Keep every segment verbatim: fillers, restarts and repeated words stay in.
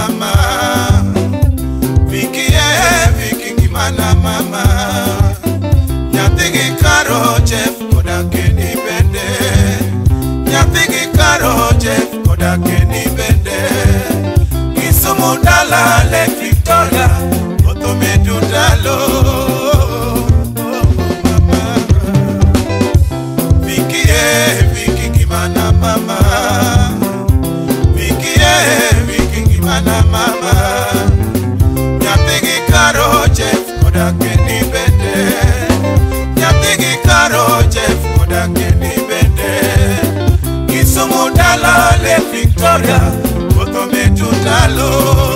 mama. Viki eh Viki ngimana mama. Nyatigi karo Jeff koda keni bende. Nyatigi karo Jeff koda keni bende. Kisumu dala le Victoria otome dudalo. Viki eh Viki ngimana mama. Viki eh Viki ngimana mama. Nyatigi karo Jeff koda keni bende. Nyatigi karo Jeff koda keni bende. Kisumu dala le Victoria otome dudalo.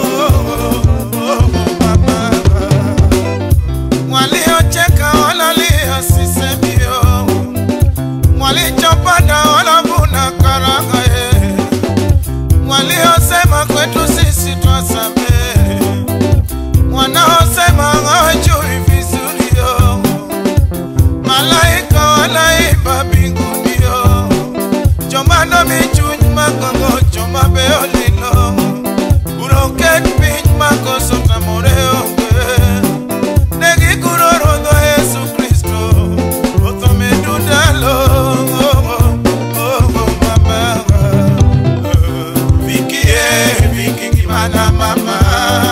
Mwalio cheka wala lia sisemio. Mwali chopada wala vuna karanga ye. Mwalio sema kwetu sisi twasame. Mwanao sema ngawejui vizuri yo. Malaika wala imba binguni yo. Chomano michunyi makongo choma beolino. Uroket pinch mako sota moreo. Negi kurorodo Yesu Kristo otome dudalo. Viki eh Viki ngimana mama.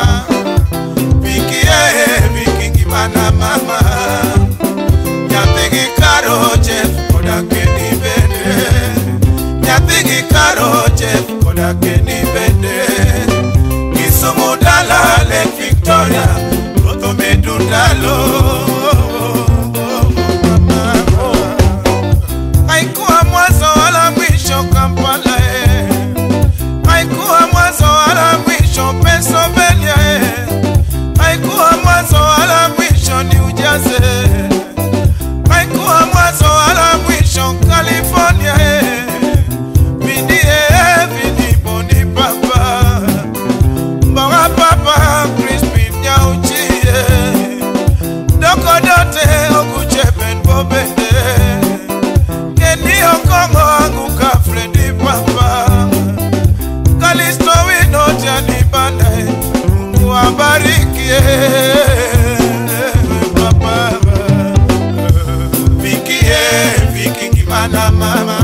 Viki eh Viki ngimana mama. Nyatigi karo Jeff koda keni bende. Nyatigi karo Jeff koda keni bende. Kisumu dala le Victoria otome dudalo. Haikuwa mwanzo wala mwisho Kampala eh. Haikuwa mwanzo wala mwisho Pennsylvania eh. Haikuwa mwanzo wala mwisho New Jersey. Haikuwa mwanzo wala mwisho California eh. Vini eh vini boni papa. Mbawa papa Crispin Nyauchi eh. Doko dote okuchepen bobende. Keni okongo anguka Freddy papa. Kalisto wino jani banda eh. Mungu abariki eh. Papa. Viki eh Viki ngimana mama.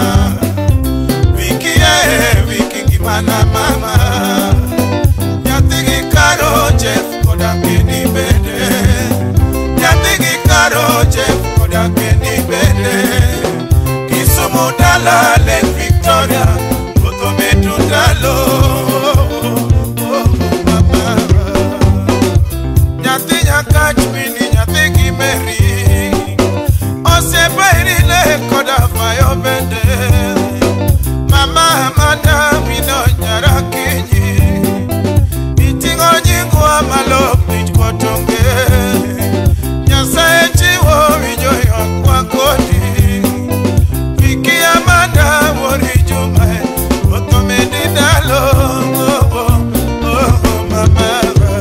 Viki eh Viki ngimana mama. Nyatigi karo Jeff koda keni bende. Nyatigi karo Jeff koda keni bende. Kisumu dala le Victoria otome dudalo. Nyati nyakach mini nyatigi meri. Ose bairi le koda fayo bende. Mama amanda mino nyara kenyi. Itingo nyingu wa malop nichkotonge. Nyasa echiwo wijoyo kwa kodi. Viki amanda wori jumae otome didalo. Oh, oh, oh, mama.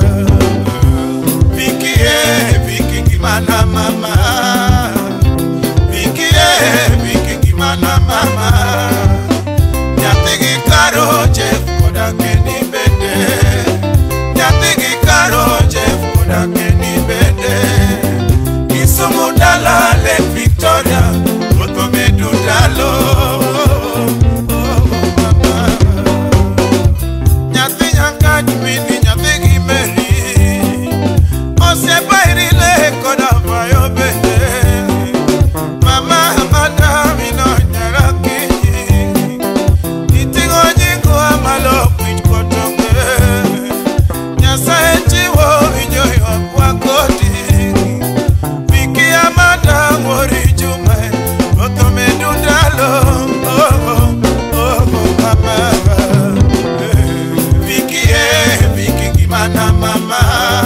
Viki eh Viki ngimana mama. Viki eh Viki ngimana mama. Nyatigi karo Jeff koda keni bende. Nyatigi karo Jeff koda keni bende. Kisumu dala le Victoria otome dudalo. Nyati nyakach mini nyatigi meri. Ose bairi le koda fayo bende. Mama amanda mino nyara kenyi. Itingo nyingu wa malop nichkotonge. Nyasa echiwo wijoyo kwa kodi. Viki amanda wori jumae otome dudalo. Oh, oh, oh, oh, mama. Viki eh Viki ngimana mama.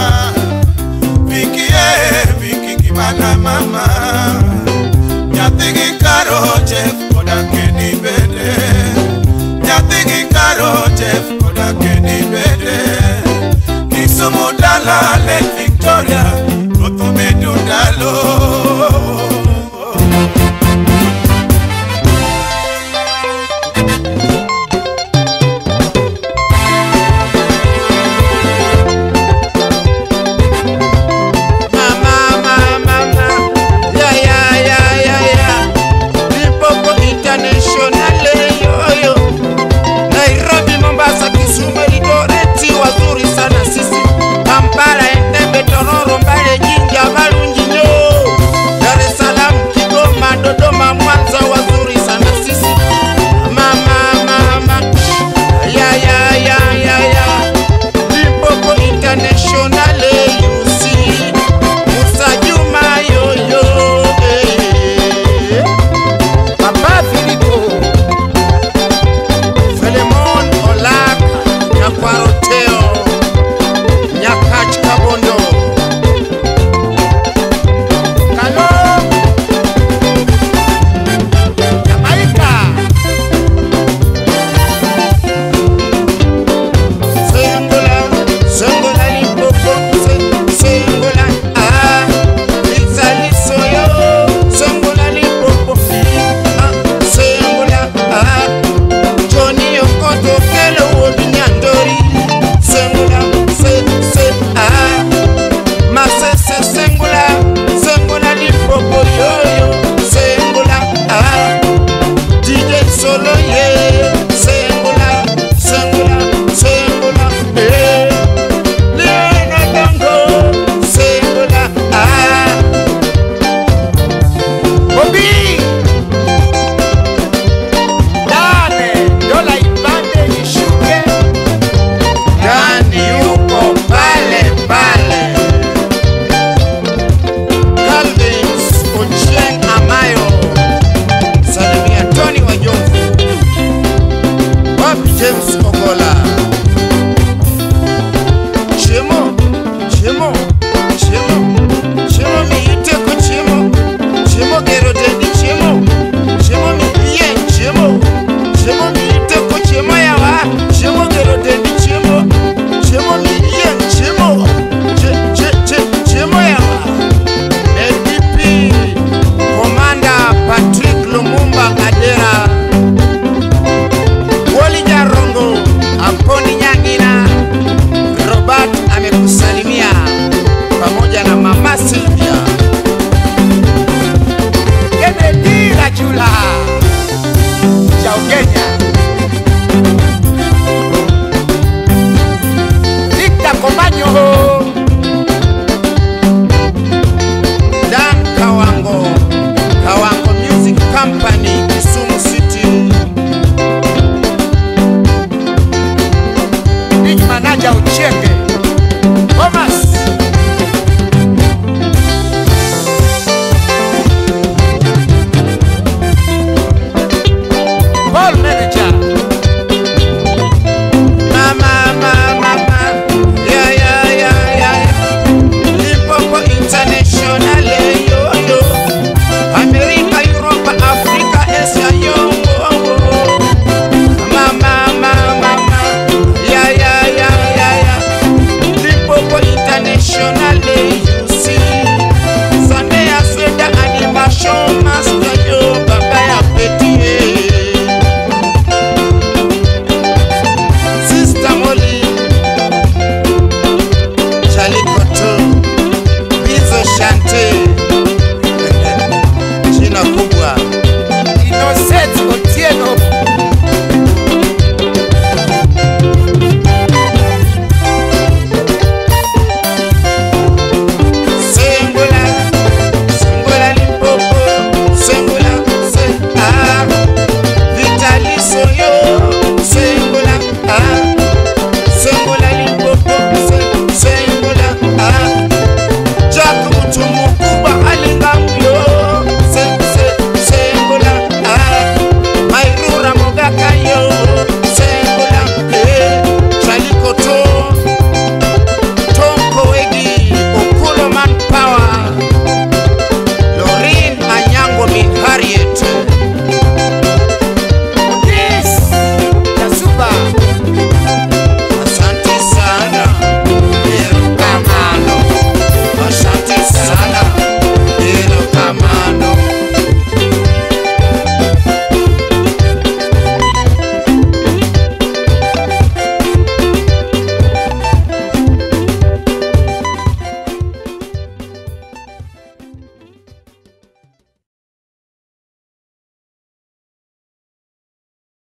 Viki eh Viki ngimana mama. Nyatigi karo Jeff koda keni bende. Nyatigi karo Jeff koda keni bende. Kisumu dala le Victoria otome dudalo. Naja Uchenge Thomas